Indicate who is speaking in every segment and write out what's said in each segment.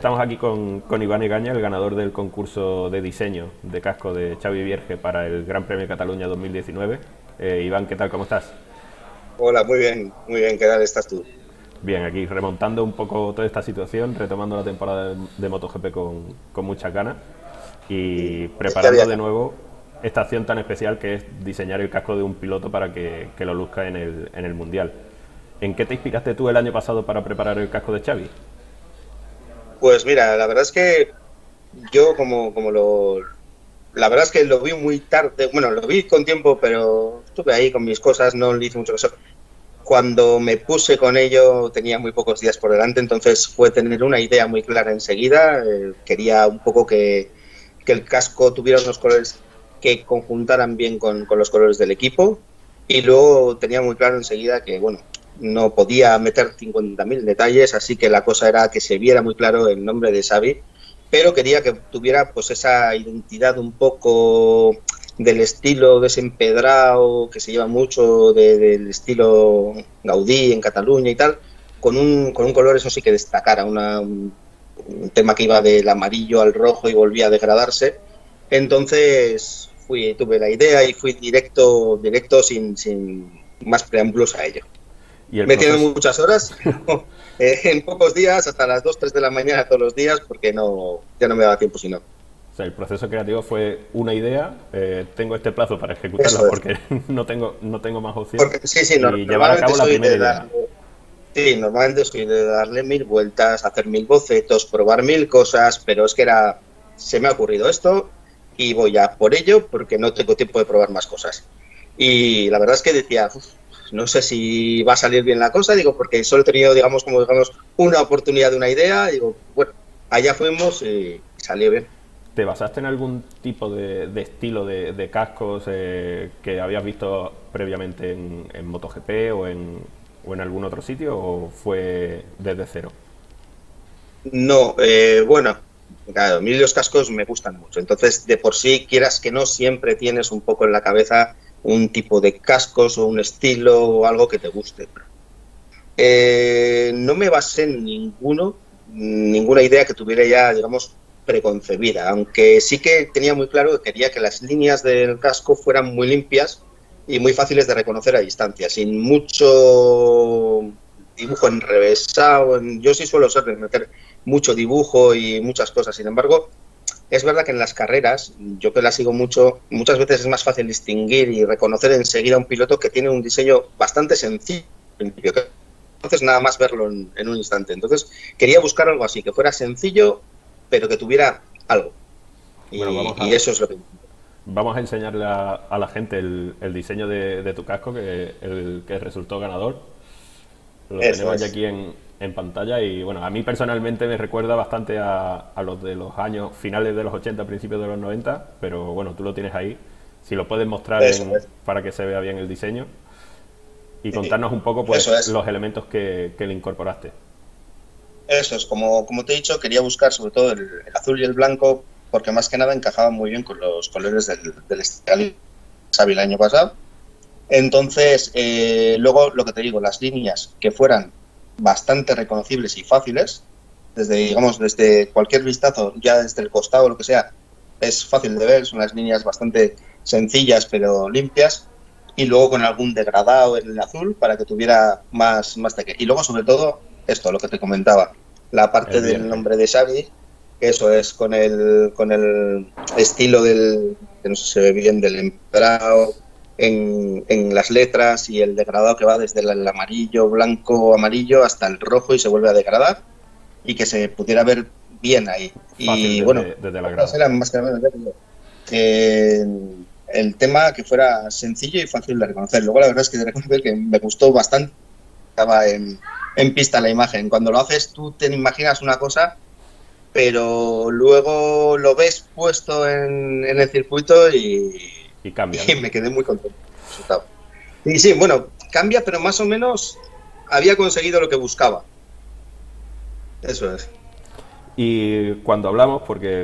Speaker 1: Estamos aquí con Iván Egaña, el ganador del concurso de diseño de casco de Xavi Vierge para el Gran Premio de Cataluña 2019. Iván, ¿qué tal? ¿Cómo estás?
Speaker 2: Hola, muy bien, ¿qué tal estás tú?
Speaker 1: Bien, aquí remontando un poco toda esta situación, retomando la temporada de MotoGP con muchas ganas y
Speaker 2: Ya
Speaker 1: preparando
Speaker 2: había
Speaker 1: de
Speaker 2: acabado.
Speaker 1: nuevo esta acción tan especial que es diseñar el casco de un piloto para que lo luzca en el Mundial. ¿En qué te inspiraste tú el año pasado para preparar el casco de Xavi?
Speaker 2: Pues mira, la verdad es que yo la verdad es que lo vi muy tarde, bueno, lo vi con tiempo, pero estuve ahí con mis cosas, no le hice mucho caso. Cuando me puse con ello tenía muy pocos días por delante, entonces fue tener una idea muy clara enseguida. Quería un poco que el casco tuviera unos colores que conjuntaran bien con los colores del equipo. Y luego tenía muy claro enseguida que, bueno, no podía meter 50.000 detalles, así que la cosa era que se viera muy claro el nombre de Xavi, pero quería que tuviera pues esa identidad un poco del estilo desempedrado que se lleva mucho del estilo Gaudí en Cataluña y tal, con un color eso sí que destacara, un tema que iba del amarillo al rojo y volvía a degradarse. Entonces tuve la idea y fui directo sin más preámbulos a ello.
Speaker 1: Y el
Speaker 2: Metiendo
Speaker 1: proceso,
Speaker 2: muchas horas, en pocos días, hasta las 2 3 de la mañana todos los días, porque no, ya no me daba tiempo si no.
Speaker 1: o sea, el proceso creativo fue una idea, tengo este plazo para ejecutarla
Speaker 2: Eso es.
Speaker 1: porque no tengo más opción,
Speaker 2: Porque sí, sí,
Speaker 1: y llevar a
Speaker 2: normalmente
Speaker 1: cabo la
Speaker 2: soy
Speaker 1: primera
Speaker 2: de
Speaker 1: idea.
Speaker 2: darle, sí, normalmente soy de darle mil vueltas, hacer mil bocetos, probar mil cosas, pero es que se me ha ocurrido esto y voy a por ello porque no tengo tiempo de probar más cosas. Y la verdad es que decía, "Uf, no sé si va a salir bien la cosa", digo, porque solo he tenido, digamos, una oportunidad de una idea, digo, bueno, allá fuimos y salió bien.
Speaker 1: ¿Te basaste en algún tipo de estilo de cascos que habías visto previamente en MotoGP o en algún otro sitio o fue desde cero?
Speaker 2: No, bueno, claro, a mí los cascos me gustan mucho. Entonces, de por sí, quieras que no, siempre tienes un poco en la cabeza un tipo de cascos o un estilo o algo que te guste. No me basé en ninguna idea que tuviera ya, digamos, preconcebida, aunque sí que tenía muy claro que quería que las líneas del casco fueran muy limpias y muy fáciles de reconocer a distancia, sin mucho dibujo enrevesado. Yo sí suelo ser de meter mucho dibujo y muchas cosas. Sin embargo, es verdad que en las carreras, yo que las sigo mucho, muchas veces es más fácil distinguir y reconocer enseguida a un piloto que tiene un diseño bastante sencillo, entonces nada más verlo en un instante. Entonces quería buscar algo así, que fuera sencillo, pero que tuviera algo.
Speaker 1: Bueno,
Speaker 2: Y eso es lo que...
Speaker 1: vamos a enseñarle a la gente el diseño de tu casco, el que resultó ganador. Lo
Speaker 2: Eso
Speaker 1: tenemos ya
Speaker 2: es.
Speaker 1: aquí en pantalla y bueno, a mí personalmente me recuerda bastante a los de los años finales de los 80, principios de los 90, pero bueno, tú lo tienes ahí. Si lo puedes mostrar
Speaker 2: Eso es.
Speaker 1: para que se vea bien el diseño y
Speaker 2: Sí,
Speaker 1: contarnos un poco pues
Speaker 2: eso es.
Speaker 1: los elementos que le incorporaste.
Speaker 2: Eso es. Como te he dicho, quería buscar sobre todo el azul y el blanco, porque más que nada encajaban muy bien con los colores del Estadio Xavi el año pasado. Entonces, luego lo que te digo, las líneas que fueran bastante reconocibles y fáciles, desde cualquier vistazo, ya desde el costado o lo que sea, es fácil de ver, son las líneas bastante sencillas pero limpias, y luego con algún degradado en el azul para que tuviera más toque. Y luego, sobre todo, esto, lo que te comentaba, la
Speaker 1: El
Speaker 2: parte del
Speaker 1: Vierge.
Speaker 2: nombre de Xavi, eso es, con el estilo que no sé si se ve bien, del empedrado en las letras y el degradado que va desde el amarillo, blanco, amarillo hasta el rojo y se vuelve a degradar y que se pudiera ver bien ahí.
Speaker 1: Fácil
Speaker 2: Y bueno,
Speaker 1: desde la
Speaker 2: esas
Speaker 1: grada.
Speaker 2: eran más que nada eh, el tema que fuera sencillo y fácil de reconocer. Luego la verdad es que de reconocer que me gustó bastante, estaba en pista la imagen. Cuando lo haces tú te imaginas una cosa, pero luego lo ves puesto en el circuito
Speaker 1: Y cambia,
Speaker 2: y
Speaker 1: ¿no?
Speaker 2: me quedé muy contento con el resultado. Y sí, bueno, cambia, pero más o menos había conseguido lo que buscaba. Eso es.
Speaker 1: Y cuando hablamos, porque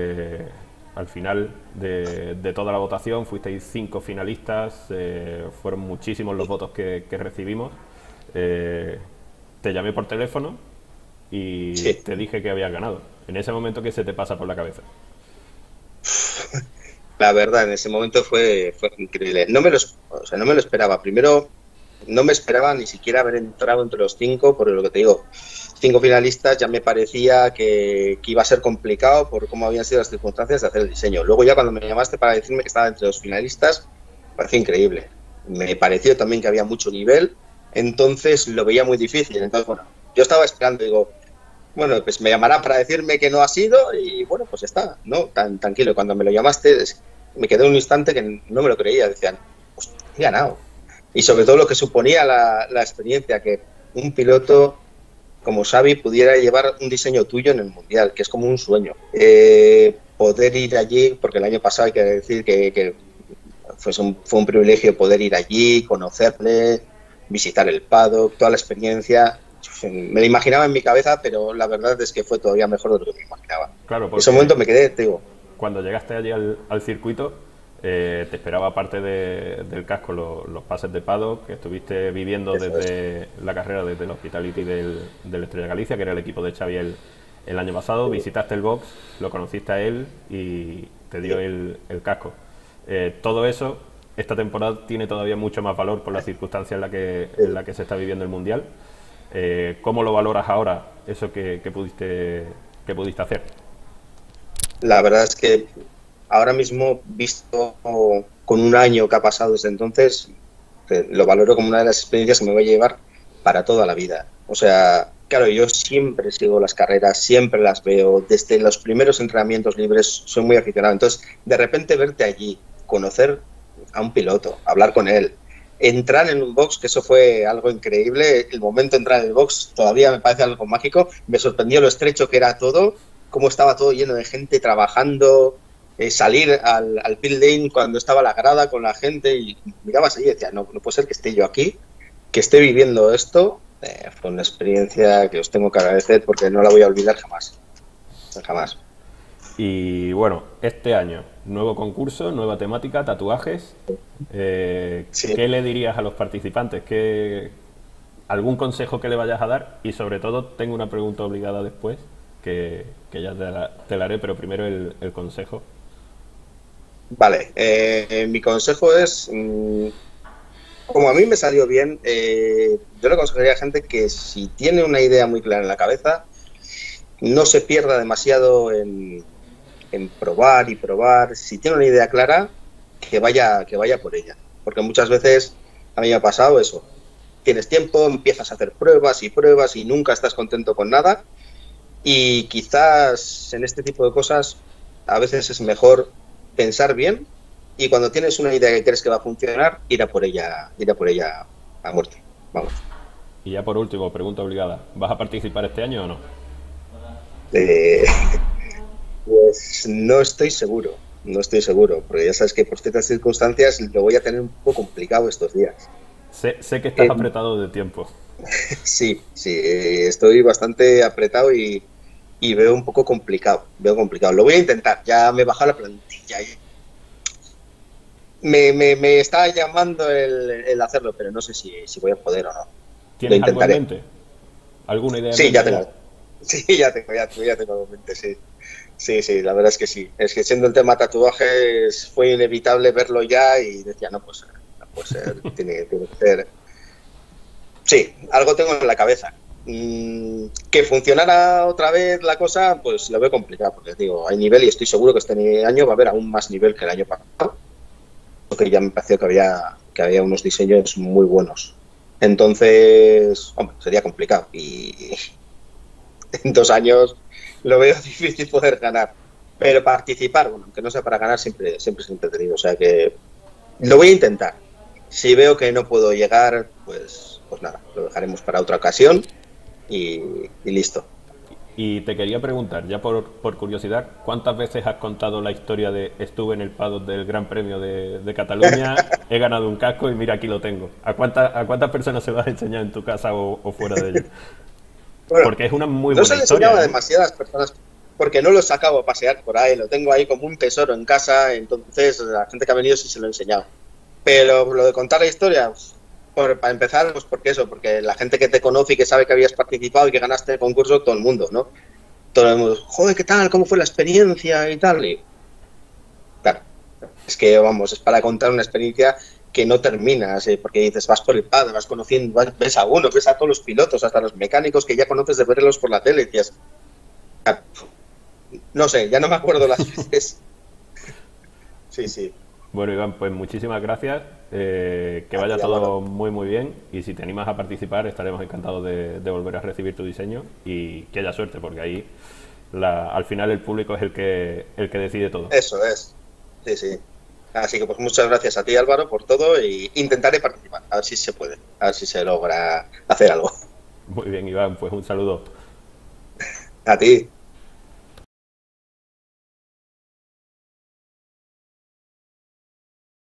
Speaker 1: al final de toda la votación fuisteis 5 finalistas, fueron muchísimos los votos que recibimos. Eh, Te llamé por teléfono y
Speaker 2: Sí.
Speaker 1: te dije que habías ganado. En ese momento, ¿qué se te pasa por la cabeza?
Speaker 2: La verdad, en ese momento fue increíble. O sea, no me lo esperaba. Primero, no me esperaba ni siquiera haber entrado entre los cinco, por lo que te digo, cinco finalistas ya me parecía que iba a ser complicado por cómo habían sido las circunstancias de hacer el diseño. Luego ya cuando me llamaste para decirme que estaba entre los finalistas, me pareció increíble. Me pareció también que había mucho nivel, entonces lo veía muy difícil. Entonces, bueno, yo estaba esperando, digo, bueno, pues me llamará para decirme que no ha sido y bueno, pues está, ¿no? Tan tranquilo. Cuando me lo llamaste, me quedé un instante que no me lo creía. Decían, pues he ganado. Y sobre todo lo que suponía la experiencia, que un piloto como Xavi pudiera llevar un diseño tuyo en el Mundial, que es como un sueño. Poder ir allí, porque el año pasado hay que decir que fue un privilegio poder ir allí, conocerle, visitar el paddock, toda la experiencia. Me lo imaginaba en mi cabeza, pero la verdad es que fue todavía mejor de lo que me imaginaba.
Speaker 1: Claro,
Speaker 2: En ese
Speaker 1: porque
Speaker 2: momento me quedé, te digo,
Speaker 1: cuando llegaste allí al circuito, te esperaba aparte del casco los pases de paddock, que estuviste viviendo
Speaker 2: eso es.
Speaker 1: desde la carrera, desde el Hospitality del Estrella Galicia, que era el equipo de Xavi el año pasado. Visitaste el box, lo conociste a él y te dio el casco. Todo eso, esta temporada tiene todavía mucho más valor por las circunstancias en la que se está viviendo el Mundial. ¿Cómo lo valoras ahora, eso que pudiste hacer?
Speaker 2: La verdad es que ahora mismo, visto con un año que ha pasado desde entonces, lo valoro como una de las experiencias que me voy a llevar para toda la vida. O sea, claro, yo siempre sigo las carreras, siempre las veo, desde los primeros entrenamientos libres soy muy aficionado. Entonces, de repente verte allí, conocer a un piloto, hablar con él, entrar en un box, que eso fue algo increíble. El momento de entrar en el box todavía me parece algo mágico. Me sorprendió lo estrecho que era todo, cómo estaba todo lleno de gente trabajando, salir al pit lane cuando estaba la grada con la gente y mirabas ahí y decías, no, no puede ser que esté yo aquí, que esté viviendo esto. Fue una experiencia que os tengo que agradecer porque no la voy a olvidar jamás. Jamás.
Speaker 1: Y bueno, este año, nuevo concurso, nueva temática, tatuajes.
Speaker 2: Sí.
Speaker 1: ¿Qué le dirías a los participantes? ¿Algún consejo que le vayas a dar? Y sobre todo, tengo una pregunta obligada después, que ya te la haré, pero primero el consejo.
Speaker 2: Vale, mi consejo es, como a mí me salió bien, yo le aconsejaría a gente que si tiene una idea muy clara en la cabeza, no se pierda demasiado en probar y probar. Si tiene una idea clara, que vaya por ella. Porque muchas veces a mí me ha pasado eso. Tienes tiempo, empiezas a hacer pruebas y pruebas y nunca estás contento con nada. Y quizás en este tipo de cosas a veces es mejor pensar bien y cuando tienes una idea que crees que va a funcionar, ir a por ella a muerte. Vamos.
Speaker 1: Y ya por último, pregunta obligada. ¿Vas a participar este año o no?
Speaker 2: Eh, pues no estoy seguro, porque ya sabes que por ciertas circunstancias lo voy a tener un poco complicado estos días.
Speaker 1: Sé que estás
Speaker 2: Eh,
Speaker 1: apretado de tiempo.
Speaker 2: sí, sí, estoy bastante apretado y veo un poco complicado, Lo voy a intentar, ya me he bajado la plantilla. Me está llamando el hacerlo, pero no sé si voy a poder o no. Lo
Speaker 1: ¿Tienes algo en
Speaker 2: intentaré.
Speaker 1: mente? ¿Alguna idea en
Speaker 2: Sí, ya
Speaker 1: mente ya?
Speaker 2: tengo. Sí, ya tengo en mente, sí. Sí, sí, la verdad es que sí. Es que siendo el tema tatuajes fue inevitable verlo ya y decía, no puede ser, no puede ser, tiene que ser. Sí, algo tengo en la cabeza. Que funcionara otra vez la cosa, pues lo veo complicado, porque digo, hay nivel y estoy seguro que este año va a haber aún más nivel que el año pasado, porque ya me pareció que había unos diseños muy buenos. Entonces, hombre, sería complicado y en 2 años lo veo difícil poder ganar. Pero participar, bueno, aunque no sea para ganar, siempre es entretenido. O sea que lo voy a intentar. Si veo que no puedo llegar, pues nada, lo dejaremos para otra ocasión y listo.
Speaker 1: Y te quería preguntar, ya por curiosidad, ¿cuántas veces has contado la historia de estuve en el paddock del Gran Premio de Cataluña, he ganado un casco y mira aquí lo tengo? ¿A cuántas personas se lo has enseñado en tu casa o fuera de ella?
Speaker 2: Bueno,
Speaker 1: Porque es una muy
Speaker 2: no se
Speaker 1: buena
Speaker 2: lo
Speaker 1: historia,
Speaker 2: enseñaba a
Speaker 1: ¿eh?
Speaker 2: demasiadas personas porque no lo sacaba a pasear por ahí, lo tengo ahí como un tesoro en casa, entonces la gente que ha venido sí se lo he enseñado. Pero lo de contar la historia, para empezar, pues porque eso, porque la gente que te conoce y que sabe que habías participado y que ganaste el concurso, todo el mundo, ¿no? Todo el mundo, joder, ¿qué tal? ¿Cómo fue la experiencia? Y tal. Y, claro, es que, vamos, es para contar una experiencia que no terminas, porque dices, vas por el padre, vas conociendo, ves a uno, ves a todos los pilotos, hasta los mecánicos que ya conoces de verlos por la tele, y decías, ah, no sé, ya no me acuerdo las veces. Sí, sí.
Speaker 1: Bueno, Iván, pues muchísimas gracias. Que
Speaker 2: A
Speaker 1: vaya
Speaker 2: ti,
Speaker 1: todo
Speaker 2: Álvaro.
Speaker 1: muy, muy bien. Y si te animas a participar, estaremos encantados de volver a recibir tu diseño y que haya suerte, porque ahí al final el público es el que decide todo.
Speaker 2: Eso es. Sí, sí. Así que pues muchas gracias a ti, Álvaro, por todo y intentaré participar, a ver si se puede, a ver si se logra hacer algo.
Speaker 1: Muy bien, Iván, pues un saludo.
Speaker 2: A ti.